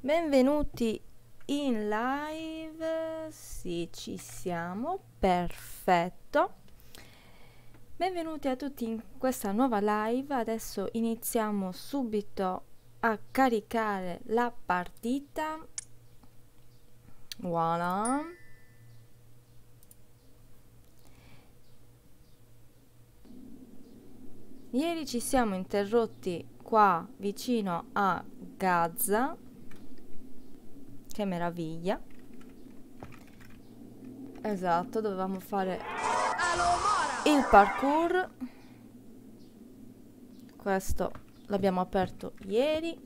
Benvenuti in live. Sì, ci siamo, perfetto. Benvenuti a tutti in questa nuova live. Adesso iniziamo subito a caricare la partita. Voilà. Ieri ci siamo interrotti qua vicino a Gaza. Che meraviglia. Esatto, dovevamo fare il parkour. Questo l'abbiamo aperto ieri.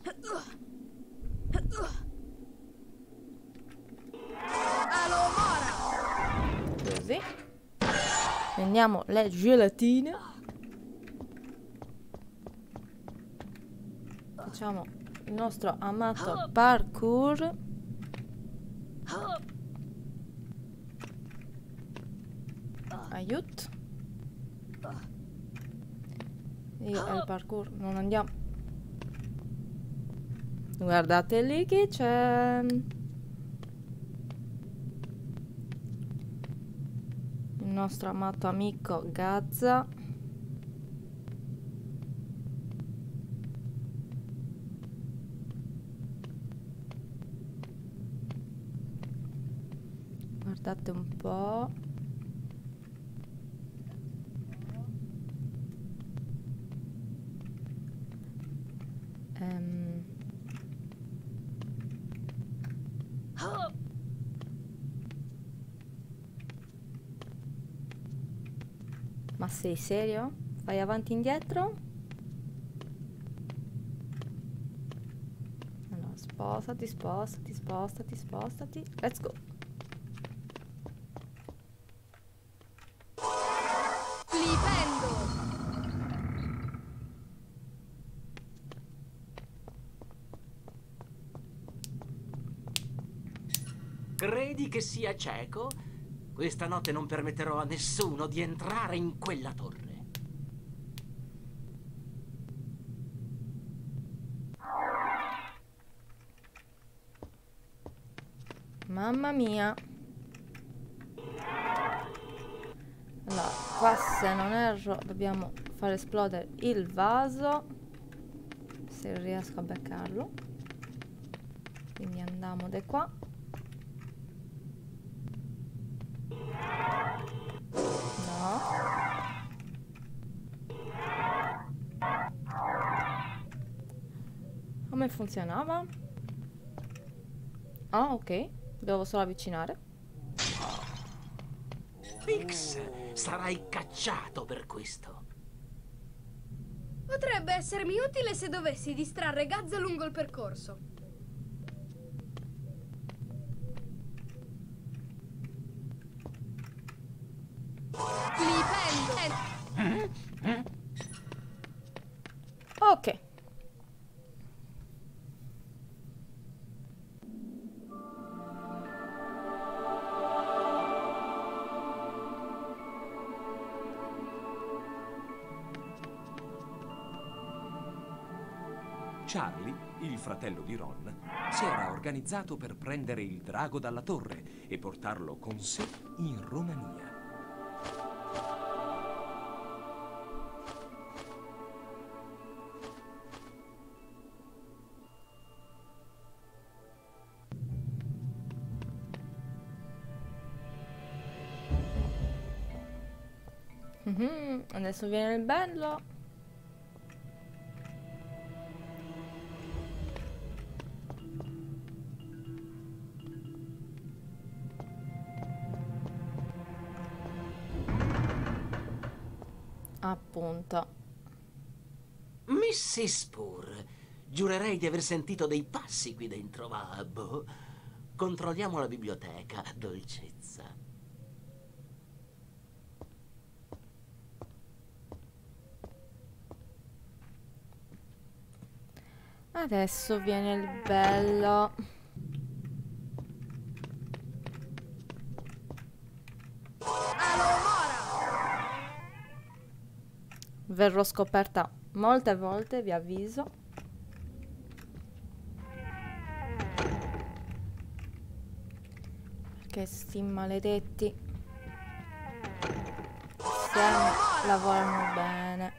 Così. Prendiamo le gelatine. Facciamo il nostro amato parkour. Aiuto. Io al parkour non andiamo. Guardate lì che c'è. Il nostro amato amico Gaza. Guardate un po'. Ma sei serio? Fai avanti e indietro? Allora, spostati, spostati, spostati, spostati. Let's go. Credi che sia cieco? Questa notte non permetterò a nessuno di entrare in quella torre. Mamma mia. Allora, qua se non erro dobbiamo far esplodere il vaso. Se riesco a beccarlo. Quindi andiamo da qua. No. Come funzionava? Ah, ok. Devo solo avvicinare. Pix, sarai cacciato per questo. Potrebbe essermi utile se dovessi distrarre Gazza lungo il percorso. Ok. Charlie, il fratello di Ron, si era organizzato per prendere il drago dalla torre e portarlo con sé in Romania. Adesso viene il bello. Appunto. Mrs. Spur, giurerei di aver sentito dei passi qui dentro, ma boh. Controlliamo la biblioteca, dolcezza. Adesso viene il bello. Verrò scoperta molte volte, vi avviso. che sti maledetti insieme lavorano bene.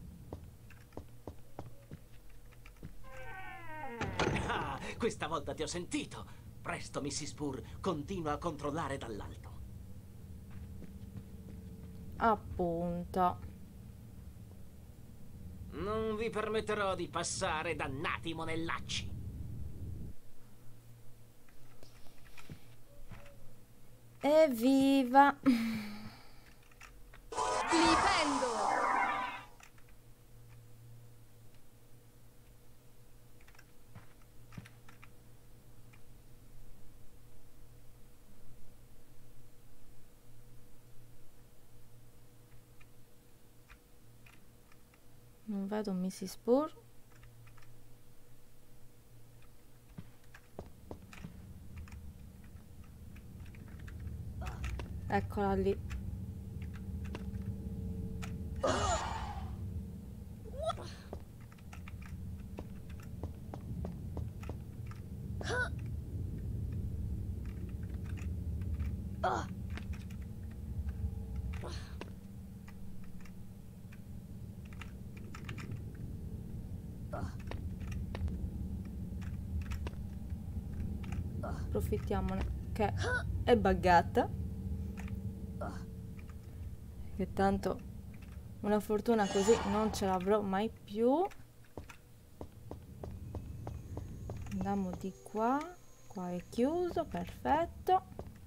Ah, questa volta ti ho sentito. Presto, Mrs. Purr, continua a controllare dall'alto. Appunto. Non vi permetterò di passare, dannati monellacci. Evviva! Flipendo! Non vedo Mrs. Purr. Eccola lì. Approfittiamone che è buggata, che tanto una fortuna così non ce l'avrò mai più. Andiamo di qua. Qua è chiuso, perfetto.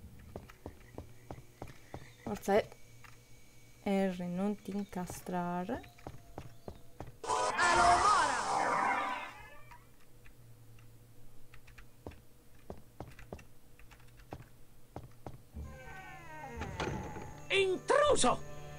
Forza Harry, non ti incastrare. Intruso!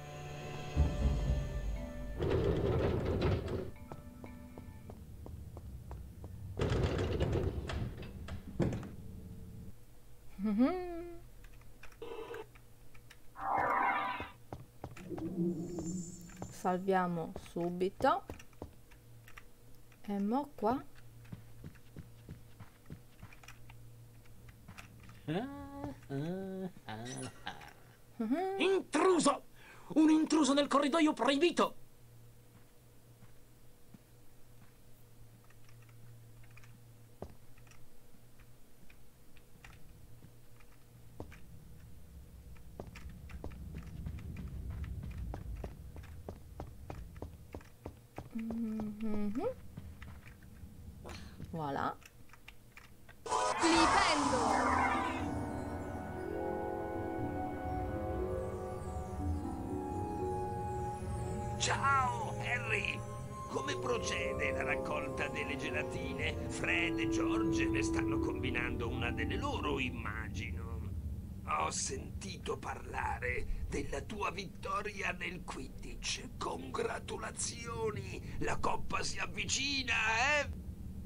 Salviamo subito. E mo qua. Intruso! Un intruso nel corridoio proibito! Voilà. Flipendo! Ciao, Harry! Come procede la raccolta delle gelatine? Fred e George ne stanno combinando una delle loro, immagino. Ho sentito parlare della tua vittoria nel Quidditch. Congratulazioni! La coppa si avvicina, eh?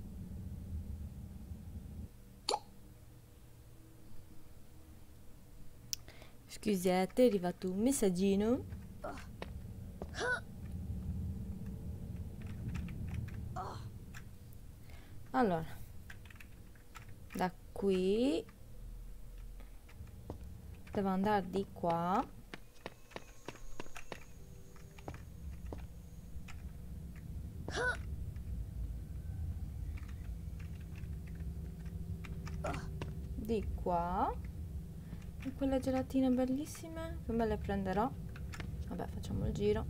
Scusate, è arrivato un messaggino. Allora, da qui devo andare di qua. Di qua. E quelle gelatine bellissime, che me le prenderò. Vabbè, facciamo il giro.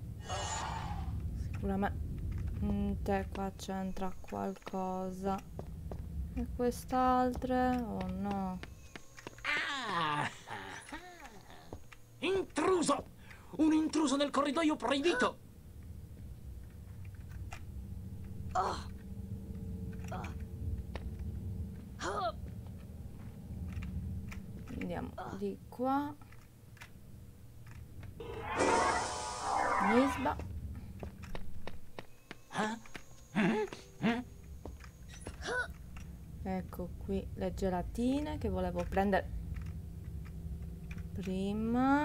Sicuramente qua c'entra qualcosa. E quest'altre? Oh no. Intruso! Un intruso nel corridoio proibito! Andiamo di qua. Nisba. Ecco qui le gelatine che volevo prendere prima.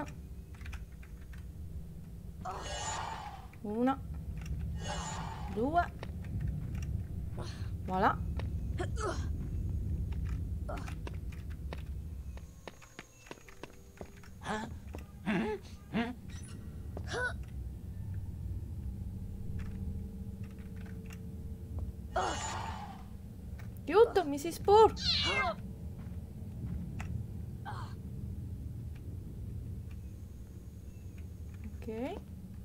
Una, due. Voilà. Aiuto, Mrs. Spur! Ok.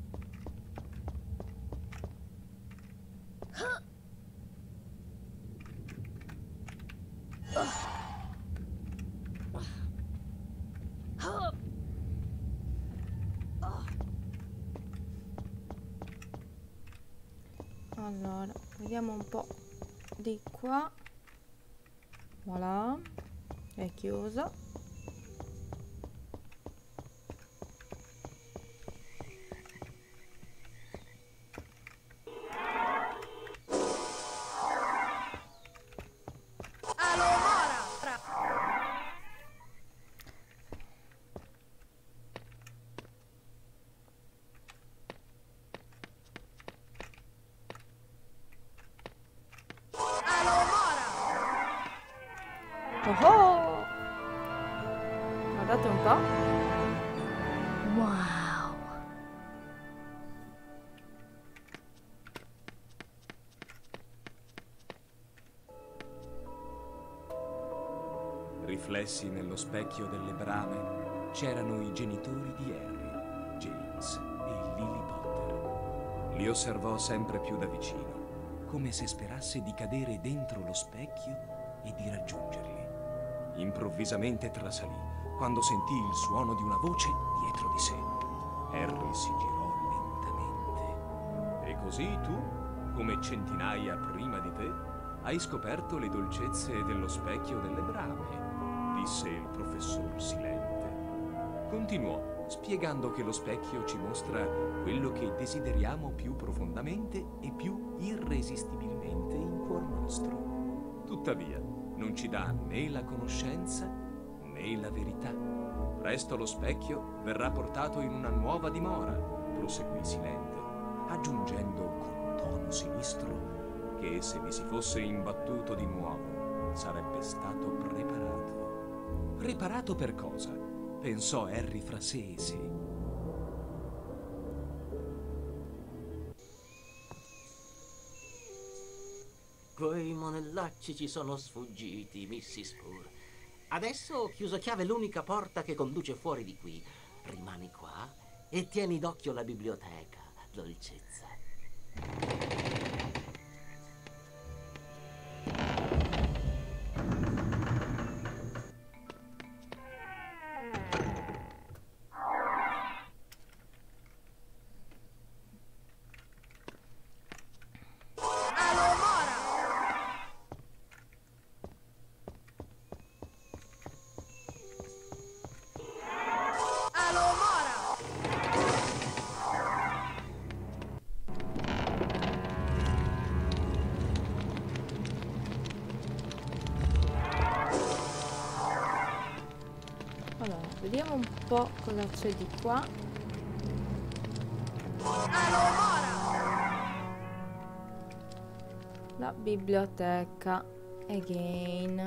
Allora, vediamo un po' di qua. Voilà, è chiuso. Oh oh! Guardate un po'. Wow. Riflessi nello specchio delle brame c'erano i genitori di Harry, James e Lily Potter. Li osservò sempre più da vicino, come se sperasse di cadere dentro lo specchio e di raggiungerli. Improvvisamente trasalì quando sentì il suono di una voce dietro di sé. Harry si girò lentamente. E così tu, come centinaia prima di te, hai scoperto le dolcezze dello specchio delle brame, disse il professor Silente. Continuò, spiegando che lo specchio ci mostra quello che desideriamo più profondamente e più irresistibilmente in cuor nostro. Tuttavia, non ci dà né la conoscenza né la verità. Presto lo specchio verrà portato in una nuova dimora, proseguì Silente, aggiungendo con tono sinistro che se vi si fosse imbattuto di nuovo sarebbe stato preparato. Preparato per cosa? Pensò Harry fra sé e sé. Quei monellacci ci sono sfuggiti, Mrs. Spur. Adesso ho chiuso a chiave l'unica porta che conduce fuori di qui. Rimani qua e tieni d'occhio la biblioteca, dolcezza. Allora, vediamo un po' cosa c'è di qua. La biblioteca. Again.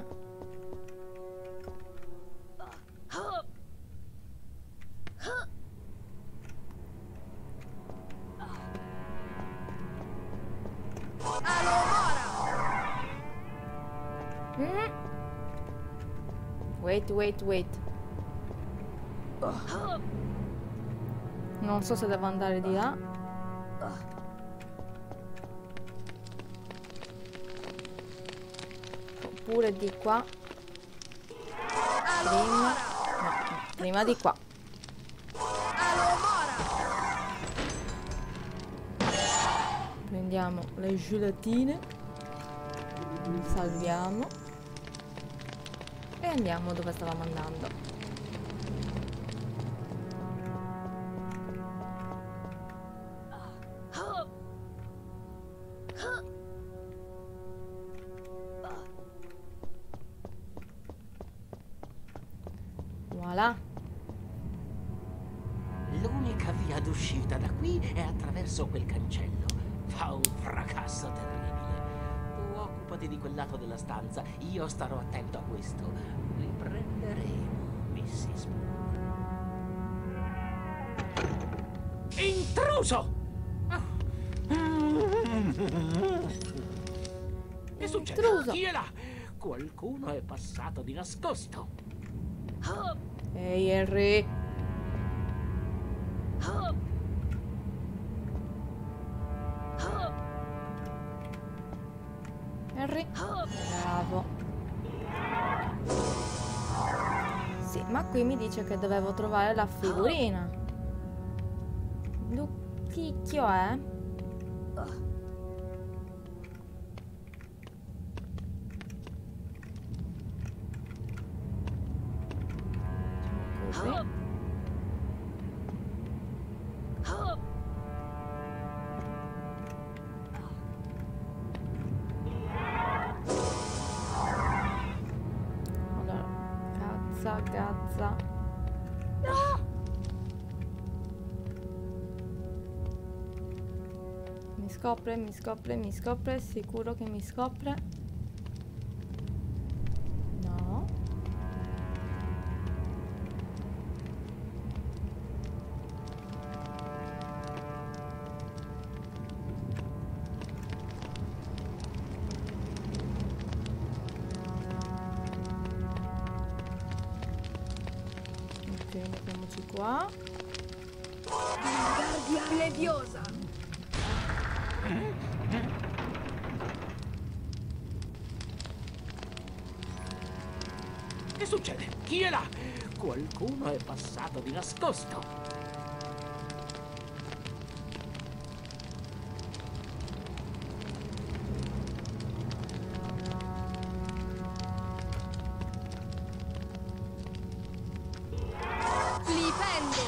Wait. Non so se devo andare di là. Oppure di qua. Prima di qua. Prendiamo le gelatine. Salviamo. E andiamo dove stavamo andando. Voilà. L'unica via d'uscita da qui è attraverso quel cancello. Fa un fracasso terribile. Tu occupati di quel lato della stanza, io starò attento a questo. Riprenderemo, Mrs. Spur. Intruso! Che succede? Intruso. Chi è là? Qualcuno è passato di nascosto. Ehi, Harry. Harry. Bravo. Sì, ma qui mi dice che dovevo trovare la figurina. Lucchicchio è? Così. Allora, gazza. Mi scopre, sicuro che mi scopre. No. Ok, mettiamoci qua. Guardia leviosa. Che succede? Chi è là? Qualcuno è passato di nascosto. Flipendo.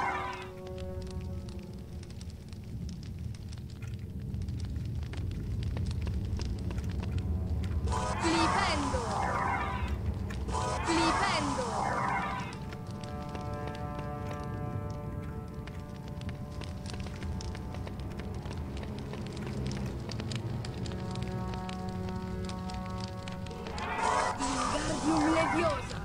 Flipendo. Flipendo. Wingardium leviosa.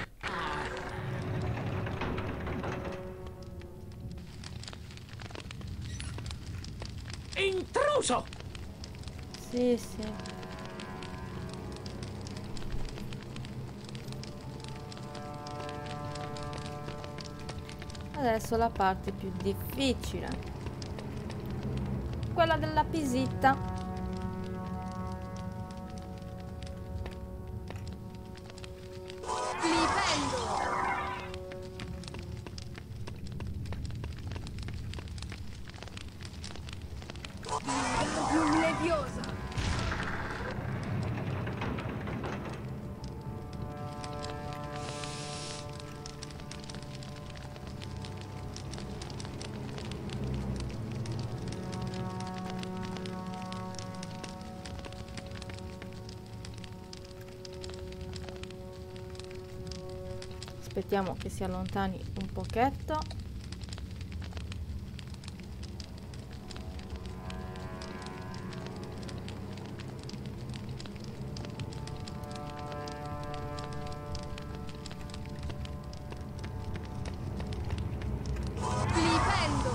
Intruso! Sì. Adesso la parte più difficile. Quella della pisita. Flipendo. Wingardium leviosa. Aspettiamo che si allontani un pochetto. Flipendo.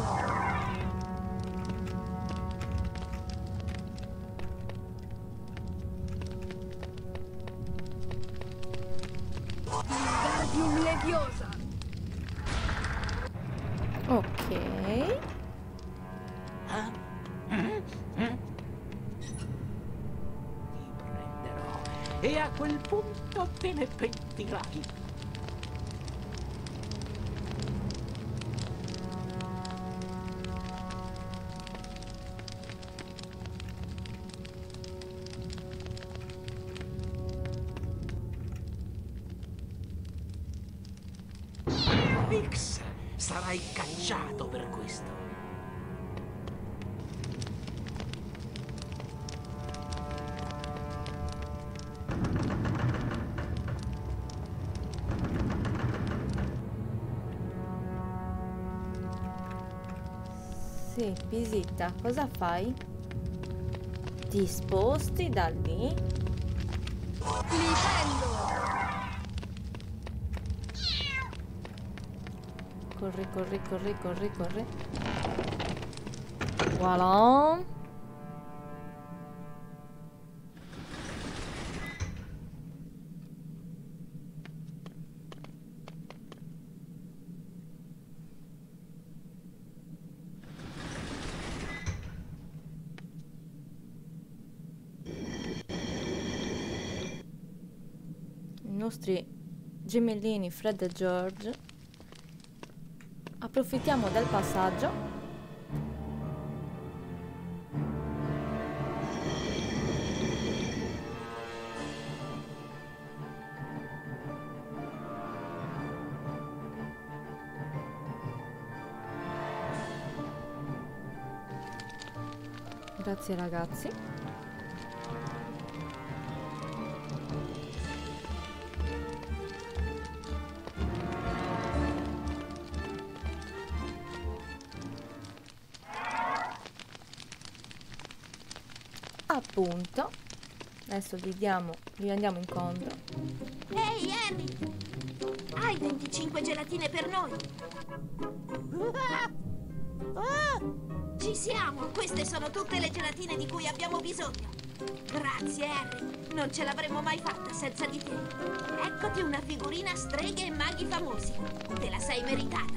Wingardium leviosa. Ok. Ti prenderò e a quel punto te ne pentirai. X, sarai cacciato per questo. Sì, Pisita, cosa fai? Ti sposti da lì? Flipendo. Corri. Voilà. I nostri gemellini Fred e George. Approfittiamo del passaggio. Grazie ragazzi. Appunto. Adesso gli andiamo incontro. Ehi, Harry! Hai 25 gelatine per noi? Ci siamo! Queste sono tutte le gelatine di cui abbiamo bisogno. Grazie, Harry. Non ce l'avremmo mai fatta senza di te. Eccoti una figurina streghe e maghi famosi. Te la sei meritata.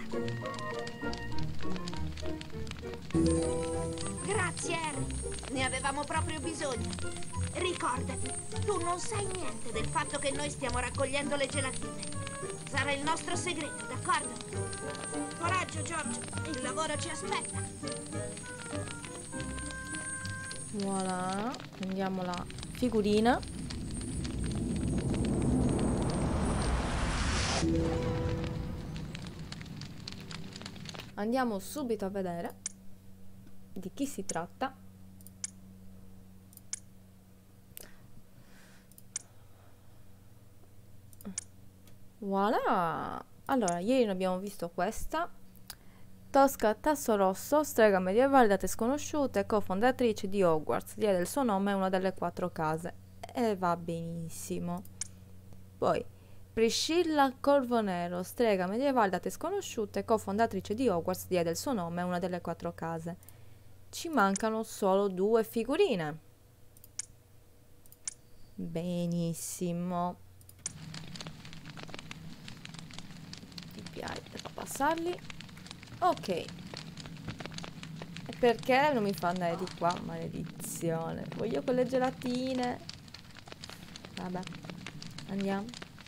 Grazie, Harry. Ne avevamo proprio bisogno. Ricordati, tu non sai niente del fatto che noi stiamo raccogliendo le gelatine. Sarà il nostro segreto, d'accordo? Coraggio, George. Il lavoro ci aspetta. Voilà. Prendiamo la figurina. Andiamo subito a vedere di chi si tratta. Voilà. Allora, ieri ne abbiamo visto questa. Tosca Tasso Rosso, strega medievale, date sconosciute, cofondatrice di Hogwarts, diede il suo nome a una delle 4 case. E va benissimo. Poi, Priscilla Corvonero, strega medievale, date sconosciute, cofondatrice di Hogwarts, diede il suo nome a una delle 4 case. Ci mancano solo 2 figurine. Benissimo. Per passarli. Ok. E perché non mi fa andare di qua? Maledizione. Voglio quelle gelatine. Vabbè. Andiamo.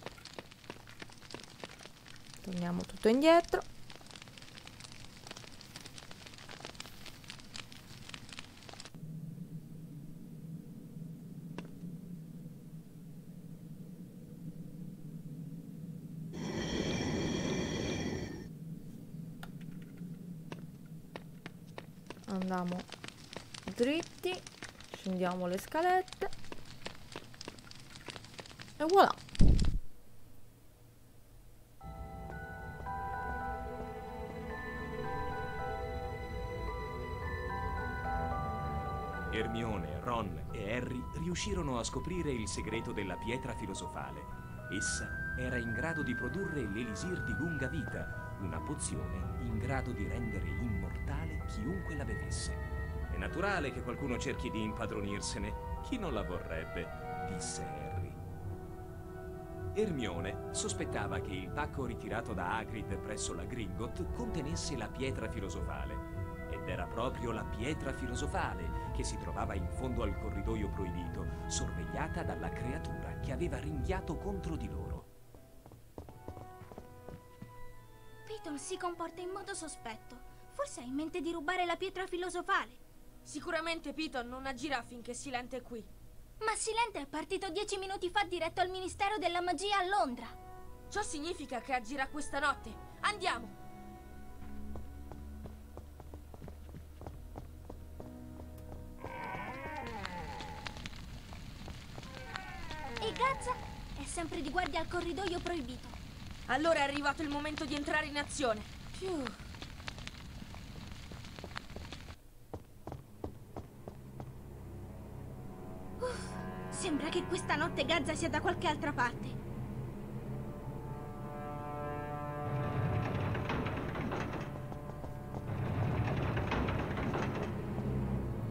Torniamo tutto indietro. Andiamo dritti, scendiamo le scalette e voilà. Hermione, Ron e Harry riuscirono a scoprire il segreto della pietra filosofale. Essa era in grado di produrre l'elisir di lunga vita, una pozione in grado di rendere immortale chiunque la bevesse. È naturale che qualcuno cerchi di impadronirsene. Chi non la vorrebbe? Disse Harry. Hermione sospettava che il pacco ritirato da Hagrid presso la Gringotts contenesse la pietra filosofale. Ed era proprio la pietra filosofale che si trovava in fondo al corridoio proibito, sorvegliata dalla creatura che aveva ringhiato contro di loro. Piton si comporta in modo sospetto. Forse ha in mente di rubare la pietra filosofale. Sicuramente Piton non agirà finché Silente è qui. Ma Silente è partito 10 minuti fa diretto al Ministero della Magia a Londra. Ciò significa che agirà questa notte. Andiamo! E Gazza è sempre di guardia al corridoio proibito. Allora è arrivato il momento di entrare in azione. Più. Sembra che questa notte Gazza sia da qualche altra parte.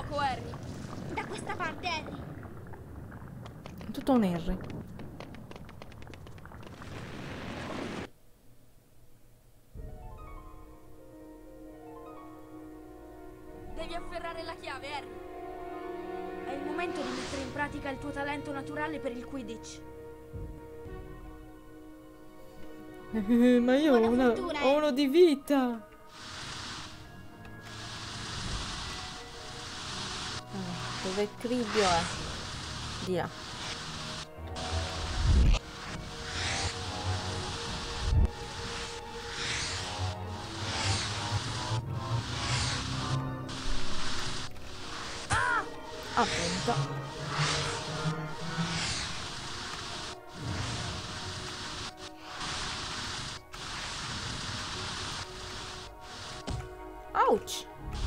poco, Harry. Da questa parte, Harry. È tutto un R. Devi afferrare la chiave, Harry. È il momento di mettere in pratica il tuo talento naturale per il Quidditch. Ma io Buona fortuna, ho uno di vita. Dove Cribbio è? Di là. Appunto. Ouch!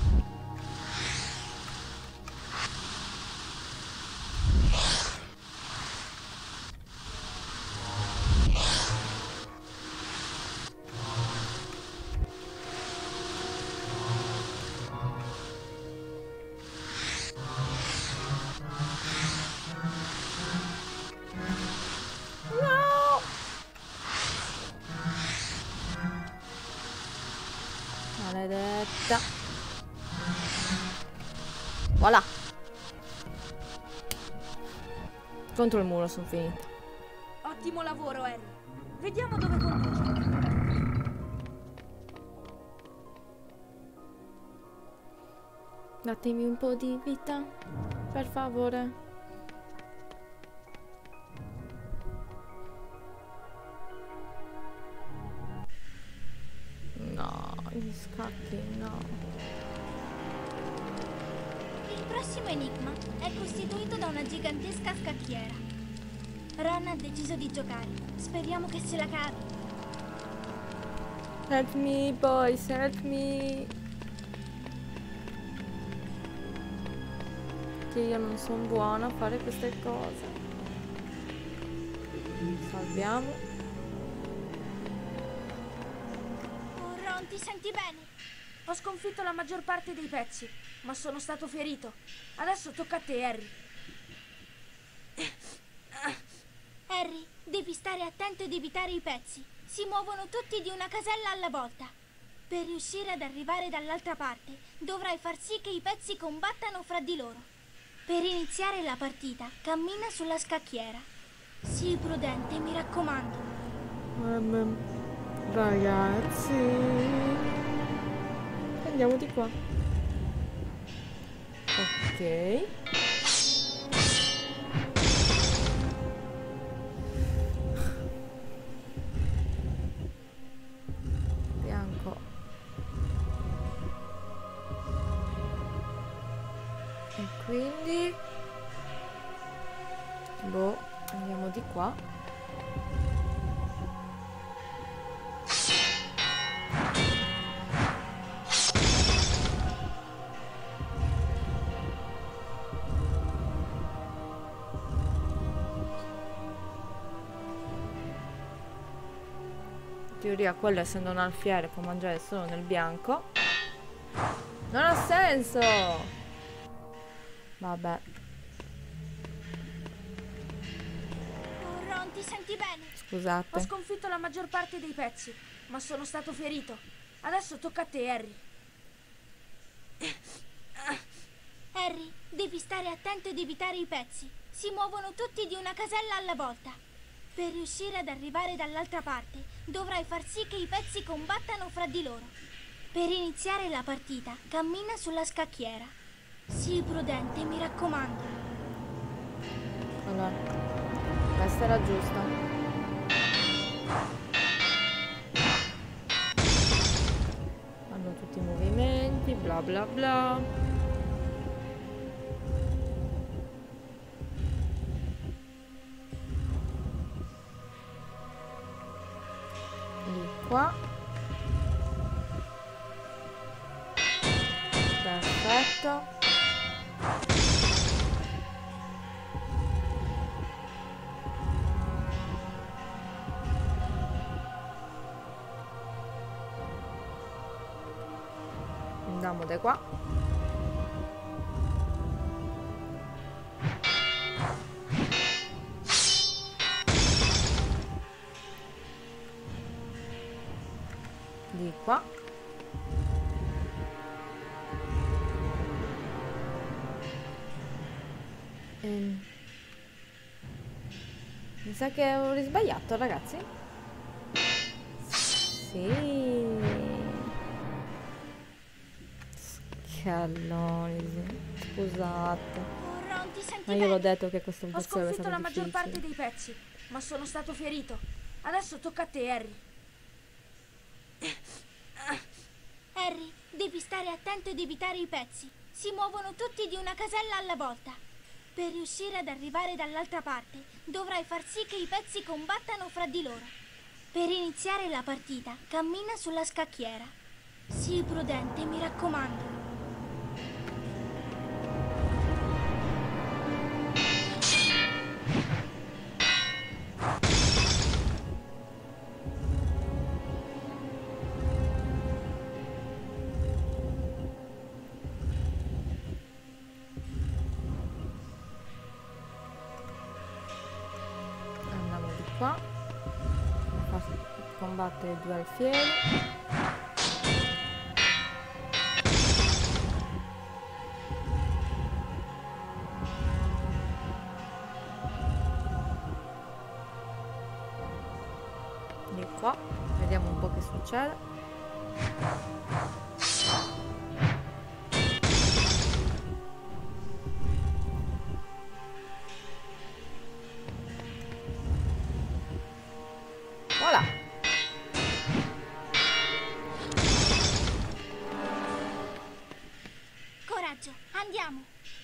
No! Maledetta. Voilà. Contro il muro sono finita. Ottimo lavoro, Harry. Vediamo dove conduce. Datemi un po' di vita, per favore. No, gli scacchi, no. Il prossimo enigma è costituito da una gigantesca scacchiera. Ron ha deciso di giocare. Speriamo che se la cavi. Help me, boys, help me. Che io non sono buona a fare queste cose. Salviamo. Oh, Ron, ti senti bene? Ho sconfitto la maggior parte dei pezzi, ma sono stato ferito. Adesso tocca a te, Harry. Harry, devi stare attento ed evitare i pezzi. Si muovono tutti di una casella alla volta. Per riuscire ad arrivare dall'altra parte, dovrai far sì che i pezzi combattano fra di loro. Per iniziare la partita, cammina sulla scacchiera. Sii prudente, mi raccomando. Ragazzi, andiamo di qua. Ok. Bianco. E quindi boh, andiamo di qua. In teoria quello, essendo un alfiere, può mangiare solo nel bianco. Non ha senso! Vabbè. Oh, Ron, ti senti bene? Ho Scusate. sconfitto la maggior parte dei pezzi, ma sono stato ferito. Adesso tocca a te, Harry. Harry, devi stare attento ed evitare i pezzi. Si muovono tutti di una casella alla volta. Per riuscire ad arrivare dall'altra parte, dovrai far sì che i pezzi combattano fra di loro. Per iniziare la partita, cammina sulla scacchiera. Sii prudente, mi raccomando. Allora, questa era giusta. Hanno tutti i movimenti, bla bla bla. Di qua. Perfetto. Andiamo da qua. di qua. Mi sa che ho risbagliato, ragazzi. Sì. Scalloni, sì. Scusate. Oh, Ron, ti senti Ma io bene? l'ho detto che questo Ho pezzo sarebbe sconfitto stato la maggior difficile. parte dei pezzi, ma sono stato ferito. Adesso tocca a te, Harry. Harry, devi stare attento ed evitare i pezzi. Si muovono tutti di una casella alla volta. Per riuscire ad arrivare dall'altra parte, dovrai far sì che i pezzi combattano fra di loro. Per iniziare la partita, cammina sulla scacchiera. Sii prudente, mi raccomando. Andiamo di qua. Faccio combattere due alfieri. Di qua. Vediamo un po' che succede. Voilà. Coraggio, andiamo.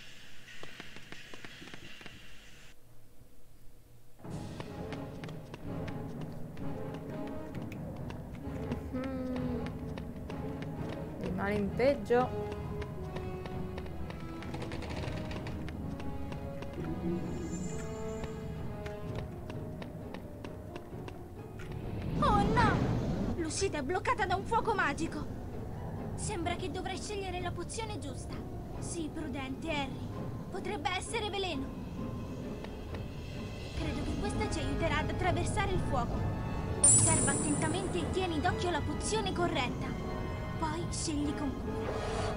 Di male in peggio. Oh no! L'uscita è bloccata da un fuoco magico. Sembra che dovrai scegliere la pozione giusta. Sii prudente, Harry. Potrebbe essere veleno. Credo che questa ci aiuterà ad attraversare il fuoco. Osserva attentamente e tieni d'occhio la pozione corretta. Poi scegli con cura.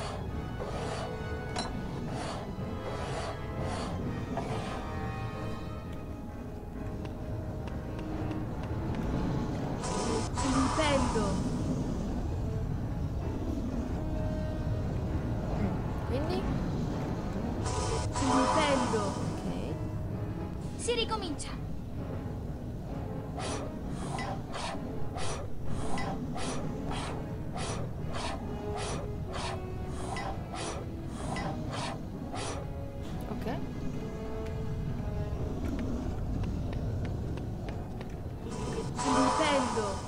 Nintendo. Quindi? Nintendo. Ok. Si ricomincia. Ok. Nintendo.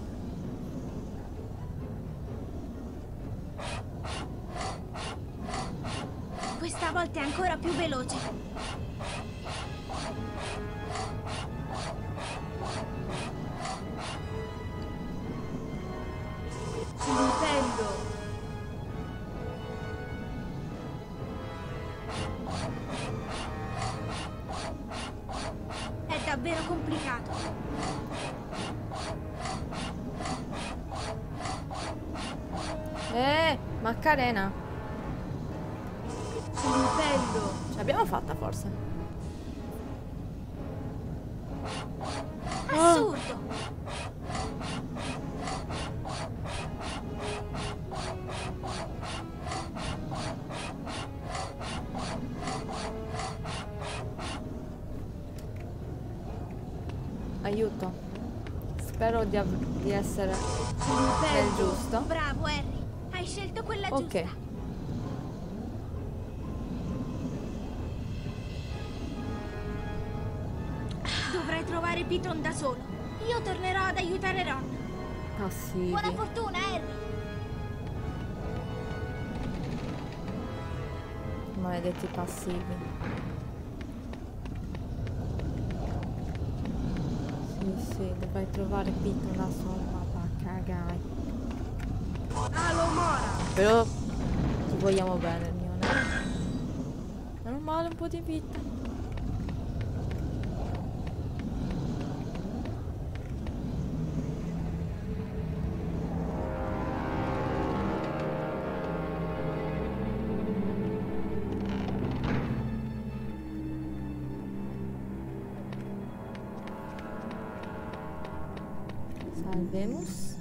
Questa volta è ancora più veloce. Nintendo. È davvero complicato. Macarena. Nintendo. Ce l'abbiamo fatta forse. Assurdo. Aiuto. Spero di essere nel Nintendo. giusto. Bravo, Harry. Hai scelto quella Ok. giusta. Dovrai trovare Piton da solo. Io tornerò ad aiutare Ron. Passivi. Buona fortuna, Harry. Maledetti passivi. Sì, dovrai trovare Piton da solo, ma va a cagare. Alomora. Però ti vogliamo bene, Hermione. Meno male un po' di vita. Salvemus.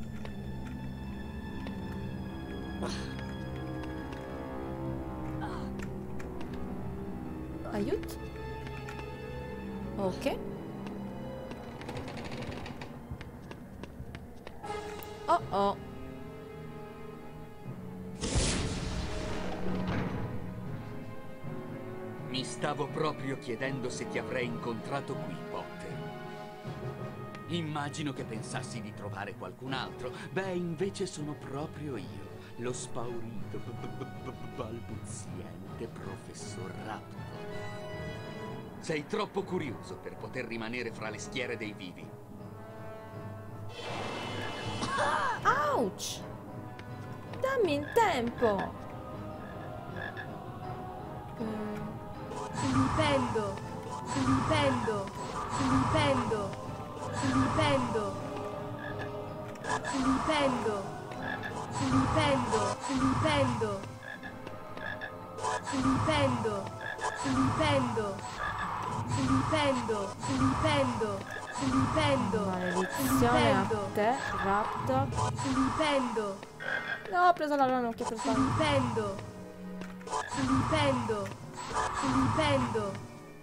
Aiut. Ok. Oh oh. Mi stavo proprio chiedendo se ti avrei incontrato qui, Potter. Immagino che pensassi di trovare qualcun altro. Beh, invece sono proprio io, lo spaurito, balbuziente professor Raptor. Sei troppo curioso per poter rimanere fra le schiere dei vivi. Ouch! Dammi il tempo! Filipendo, Filipendo, Filipendo, Filipendo, Filipendo, Filipendo, Filipendo, Filipendo, Filipendo, Filipendo, Filipendo, Filipendo, Maledizione a te, Raptor. Filipendo, No, ho preso la ranocchia per fare. Filipendo, Filipendo, Filipendo,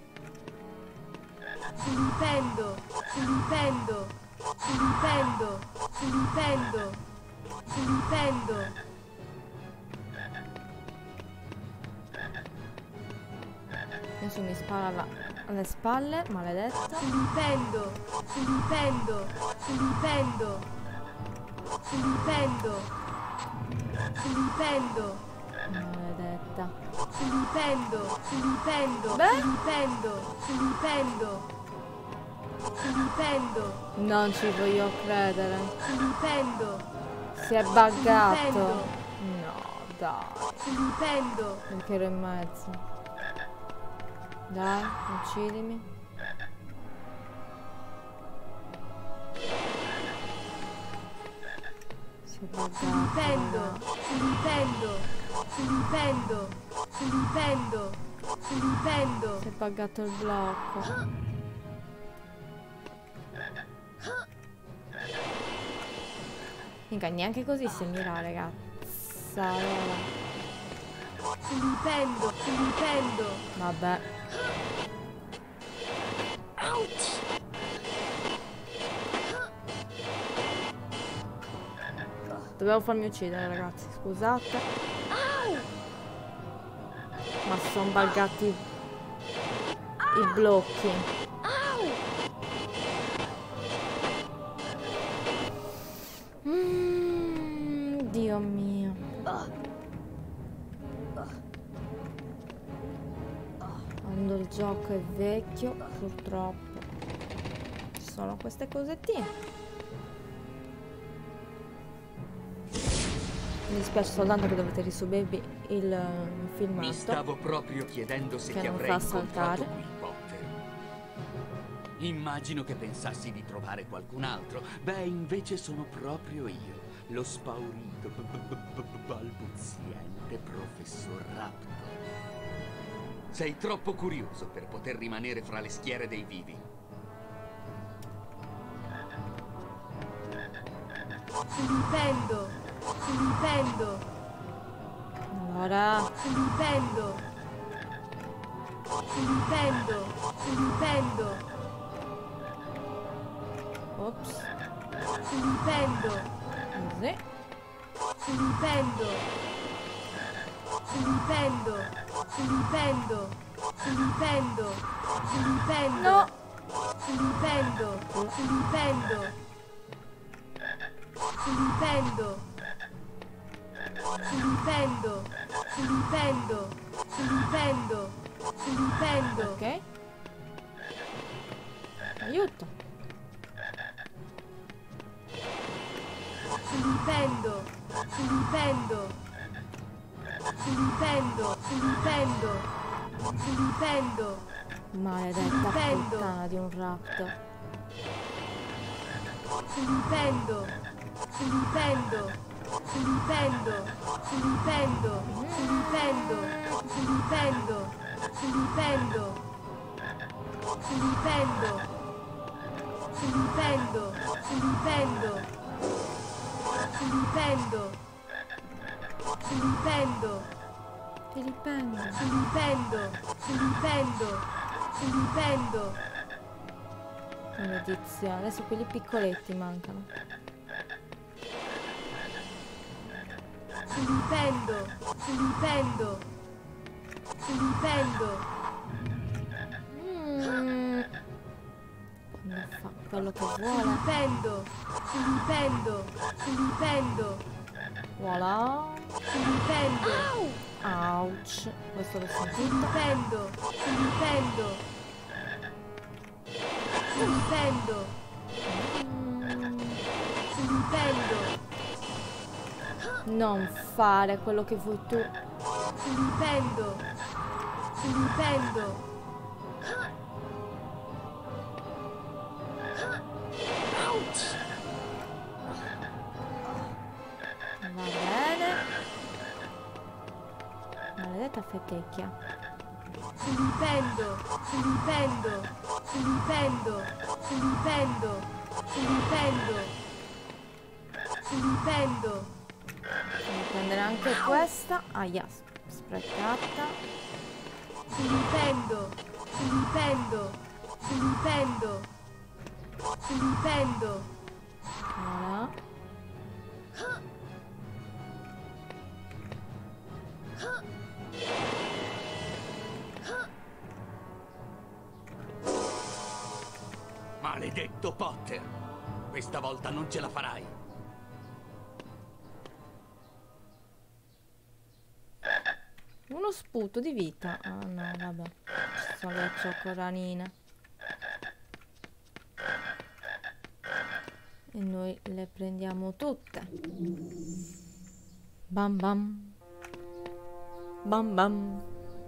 Filipendo, Filipendo, Filipendo, Filipendo, Filipendo. Adesso mi spara alle spalle, maledetta. Filipendo, Filipendo, Filipendo, Filipendo, Filipendo, Maledetta. Filipendo, Filipendo, Beh? Filipendo, Filipendo, Filipendo, Non ci voglio credere. Filipendo, Si è buggato. Filipendo, No, dai. Filipendo, Perché ero in mezzo. Dai, uccidimi. Si è Filipendo, buggato. Filipendo, Filipendo, Filipendo, Filipendo. Si è buggato il blocco. Mica neanche così si mira, ragazza. Filipendo, Filipendo, Vabbè. Dovevo farmi uccidere, ragazzi, scusate. Ma sono buggati i blocchi. Dio mio. Quando il gioco è vecchio, purtroppo ci sono queste cosettine. Mi dispiace soltanto che dovete risubirvi il filmato. Mi stavo proprio chiedendo se che ti non avrei fa incontrato saltare. qui, Potter. Immagino che pensassi di trovare qualcun altro. Beh, invece sono proprio io, lo spaurito, balbuziente professor Raptor. Sei troppo curioso per poter rimanere fra le schiere dei vivi. Filipendo, Filipendo, Allora, Filipendo, Filipendo, Filipendo, ops, Filipendo, così. Filipendo, Filipendo, Filipendo, Filipendo, Filipendo, No! Filipendo, Filipendo, Filipendo, Filipendo, Filipendo, Filipendo, Filipendo. Ok. Aiuto. Filipendo, Filipendo, Filipendo, Filipendo, Filipendo, Maledetta Filipendo. puttana di un raptor. Filipendo, Filipendo, Filipendo, Filipendo, Filipendo, Filipendo, Filipendo, Filipendo, Filipendo. Filipendo. Filipendo. Filipendo. Filipendo. Filipendo. Filipendo. Filipendo. Maledizione. Adesso quelli piccoletti mancano. Filipendo. Filipendo. Filipendo. Quando fa quello che vuole. Filipendo. Filipendo. Filipendo. Voilà. Filipendo. Ouch. Questo l'ho sentito. Filipendo. Filipendo. Filipendo. Filipendo. Non fare quello che vuoi tu. Filipendo. Filipendo. Va bene. Maledetta fetecchia. Filipendo. Filipendo. Filipendo. Filipendo. Filipendo. Filipendo. Devo prendere anche questa. Aia, sprecata. Filipendo. Filipendo. Filipendo. Filipendo. Voilà. Maledetto Potter! Questa volta non ce la farai! Uno sputo di vita. Ah no, vabbè. Ci sono le cioccolanine. E noi le prendiamo tutte. Bam bam. Bam bam.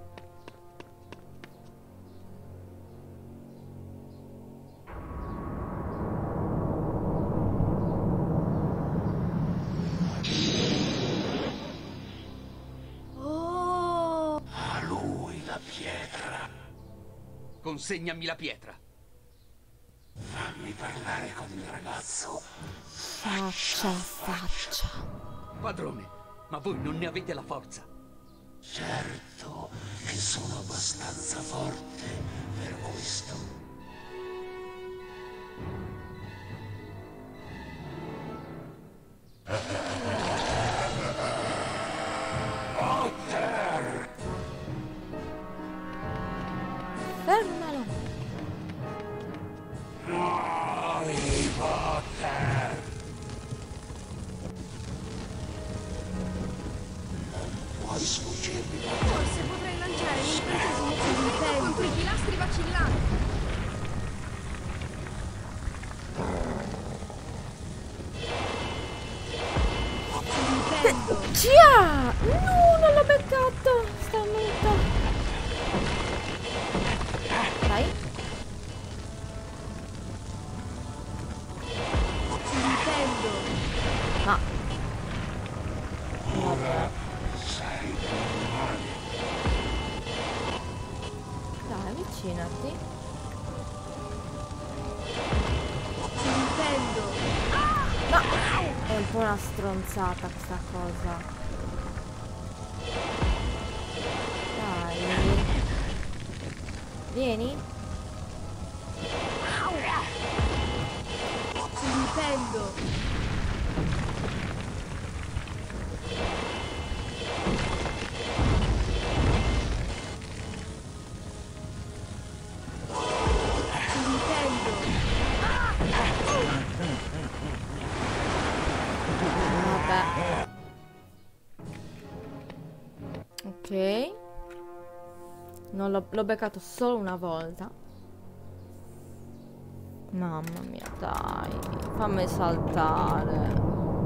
A lui la pietra. Consegnami la pietra! Fammi parlare con il ragazzo. Faccia a faccia. Padrone, ma voi non ne avete la forza! Certo che sono abbastanza forte per questo. Fermalo. Harry Potter! Non puoi sfuggirmi. Forse potrei lanciare un incantesimo segreto contro i pilastri vacillanti. Filipendo. Cia! No, non l'ho beccato. Starnuto. Dai. Filipendo. No. Vabbè. Sei normale. Dai, avvicinati. Filipendo. No! È un po' una stronzata questa cosa. Dai. Vieni. Filipendo. Filipendo. Vabbè. Ok. Non l'ho beccato solo una volta. Mamma mia, dai. Fammi saltare.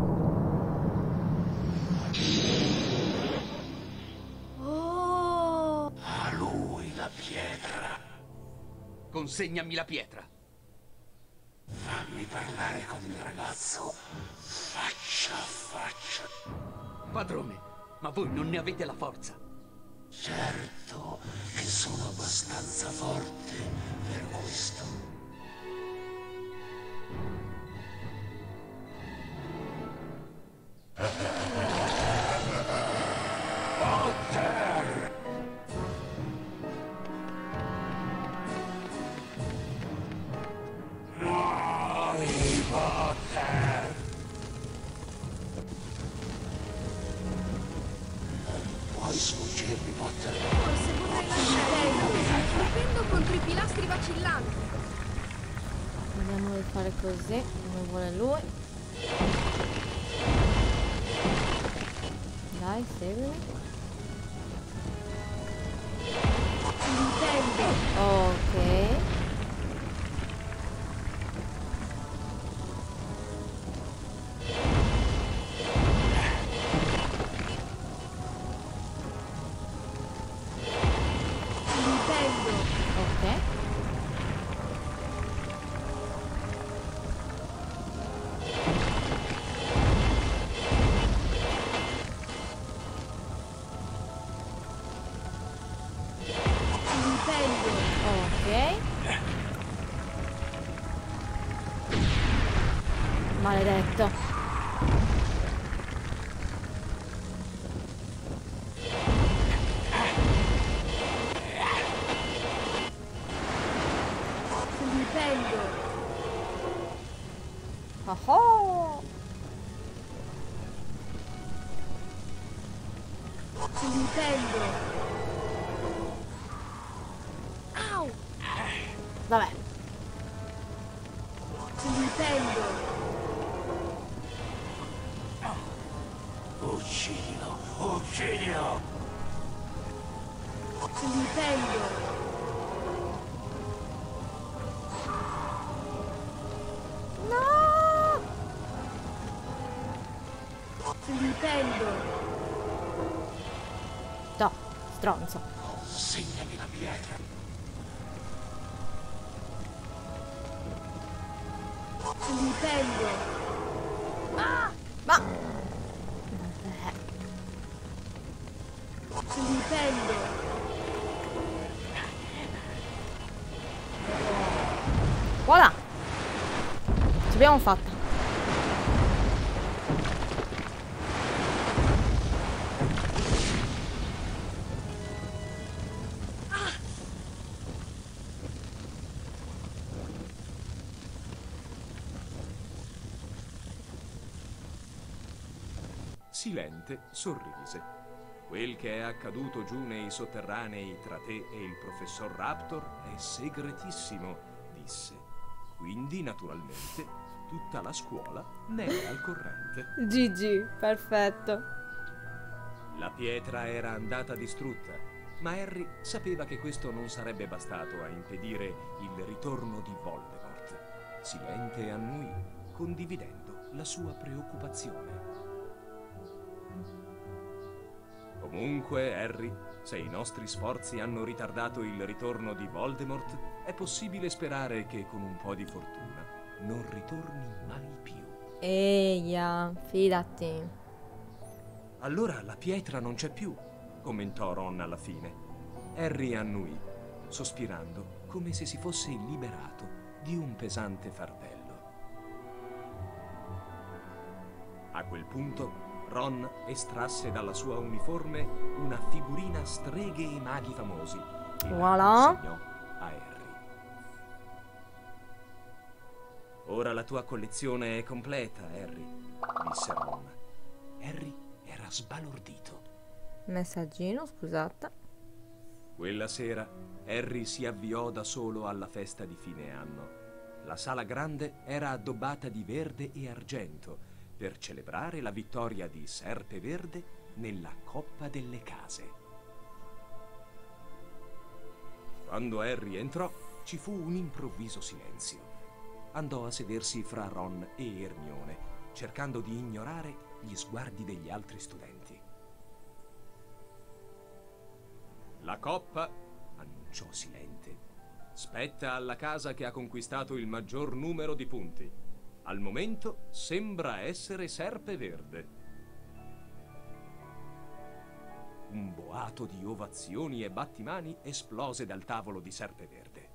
Oh! A lui la pietra. Consegnami la pietra! Fammi parlare con il ragazzo. Faccia a faccia. Padrone, ma voi non ne avete la forza! Certo che sono abbastanza forte per questo. Potter! Puoi sfuggirmi, Potter. Forse vorrei lasciare colpendo contro i pilastri vacillanti. Vediamo di fare così, come vuole lui. Dai, seguimi. Ok. Ok. Ok. Maledetto. Oh oh. Au! Vabbè. Uccidilo! Uccidilo! No! No, stronzo. Consegnami la pietra! Ma voilà! Ce l'abbiamo fatta. Silente sorrise. Quel che è accaduto giù nei sotterranei tra te e il professor Raptor è segretissimo, disse. Quindi, naturalmente, tutta la scuola ne è al corrente. GG, perfetto. La pietra era andata distrutta, ma Harry sapeva che questo non sarebbe bastato a impedire il ritorno di Voldemort. Silente annui, condividendo la sua preoccupazione. Comunque, Harry, se i nostri sforzi hanno ritardato il ritorno di Voldemort, è possibile sperare che con un po' di fortuna non ritorni mai più. Eia, fidati. Allora la pietra non c'è più, commentò Ron alla fine. Harry annui, sospirando come se si fosse liberato di un pesante fardello. A quel punto Ron estrasse dalla sua uniforme una figurina streghe e maghi famosi e Voilà. la consegnò a Harry. Ora la tua collezione è completa, Harry, disse Ron. Harry era sbalordito. Messaggino, scusate. Quella sera Harry si avviò da solo alla festa di fine anno. La sala grande era addobbata di verde e argento per celebrare la vittoria di Serpeverde nella Coppa delle Case. Quando Harry entrò, ci fu un improvviso silenzio. Andò a sedersi fra Ron e Hermione, cercando di ignorare gli sguardi degli altri studenti. La coppa, annunciò Silente, spetta alla casa che ha conquistato il maggior numero di punti. Al momento sembra essere Serpeverde. Un boato di ovazioni e battimani esplose dal tavolo di Serpeverde.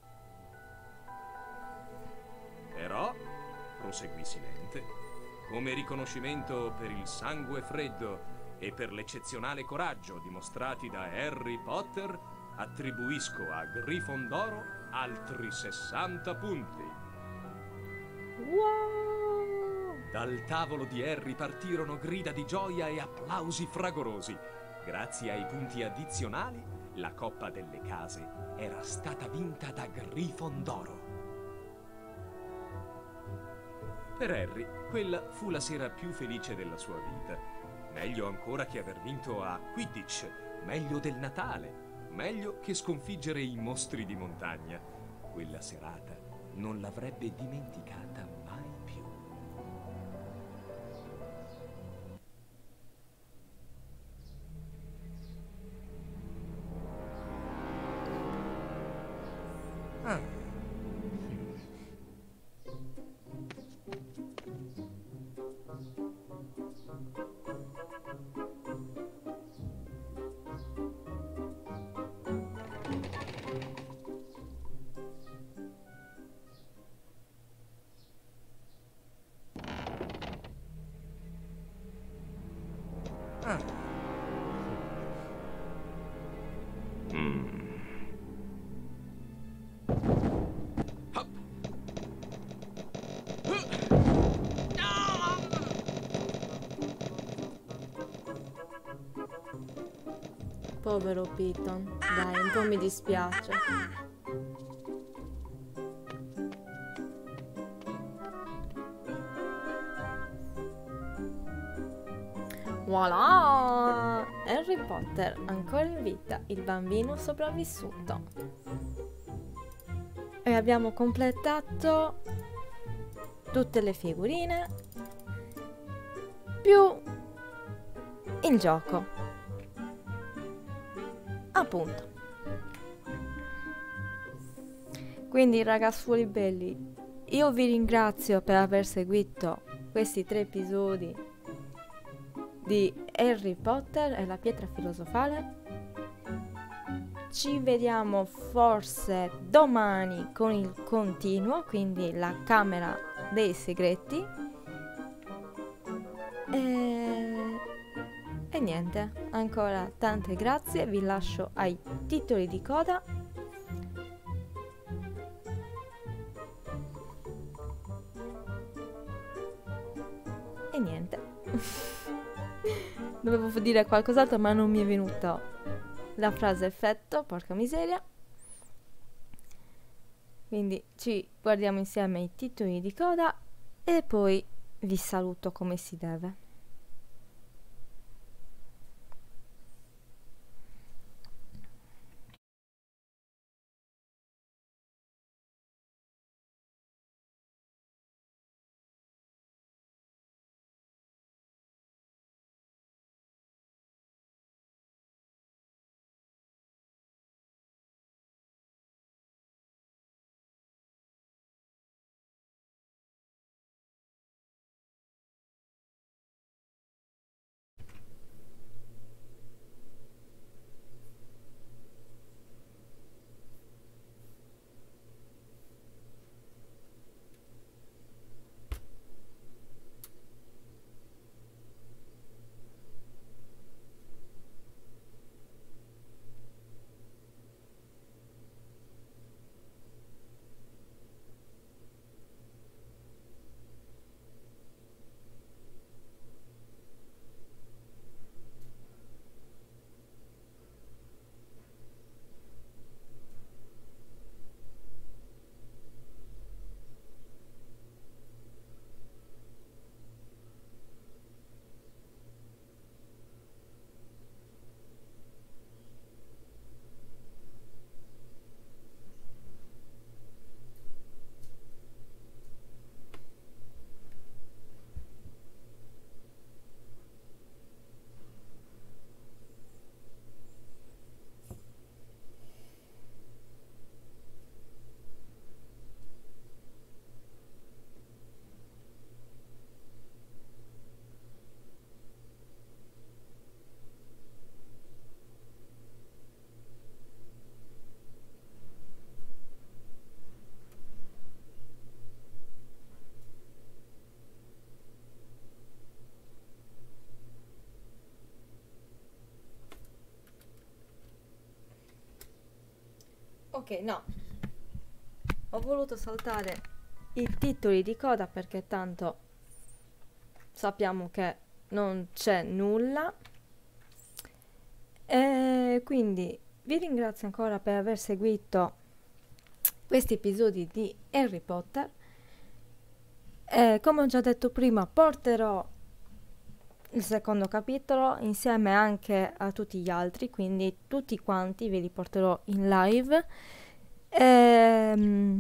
Però, proseguì Silente, come riconoscimento per il sangue freddo e per l'eccezionale coraggio dimostrati da Harry Potter, attribuisco a Grifondoro altri 60 punti. Wow. Dal tavolo di Harry partirono grida di gioia e applausi fragorosi. Grazie ai punti addizionali, la Coppa delle Case era stata vinta da Grifondoro. Per Harry, quella fu la sera più felice della sua vita. Meglio ancora che aver vinto a Quidditch, meglio del Natale, meglio che sconfiggere i mostri di montagna. Quella serata non l'avrebbe dimenticata mai più. Povero Piton, dai, un po' mi dispiace. Voilà! Harry Potter, ancora in vita, il bambino sopravvissuto. E abbiamo completato tutte le figurine più il gioco. Appunto. Quindi ragazzuoli belli, io vi ringrazio per aver seguito questi 3 episodi di Harry Potter e la pietra filosofale. Ci vediamo forse domani con il continuo, quindi la Camera dei Segreti. E niente, ancora tante grazie, vi lascio ai titoli di coda. E niente. Dovevo dire qualcos'altro ma non mi è venuta la frase effetto, porca miseria. Quindi ci guardiamo insieme i titoli di coda e poi vi saluto come si deve. Ok, no. Ho voluto saltare i titoli di coda perché tanto sappiamo che non c'è nulla. E quindi vi ringrazio ancora per aver seguito questi episodi di Harry Potter. Come ho già detto prima, porterò il secondo capitolo insieme anche a tutti gli altri, quindi tutti quanti ve li porterò in live. E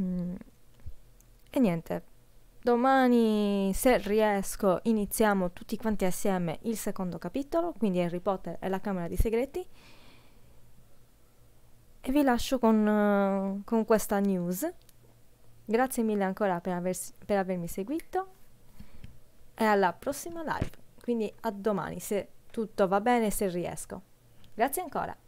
niente, domani, se riesco, iniziamo tutti quanti assieme il secondo capitolo, quindi Harry Potter e la Camera dei Segreti. E vi lascio con questa news. Grazie mille ancora per avermi seguito e alla prossima live. Quindi a domani, se tutto va bene, se riesco. Grazie ancora.